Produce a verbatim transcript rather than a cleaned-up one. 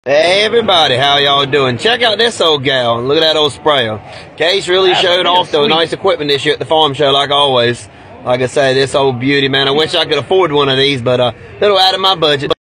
Hey everybody, how y'all doing? Check out this old gal. Look at that old sprayer. Case really showed off though. Nice equipment this year at the farm show, like always. Like I say, this old beauty, man. I wish I could afford one of these, but uh, little out of my budget.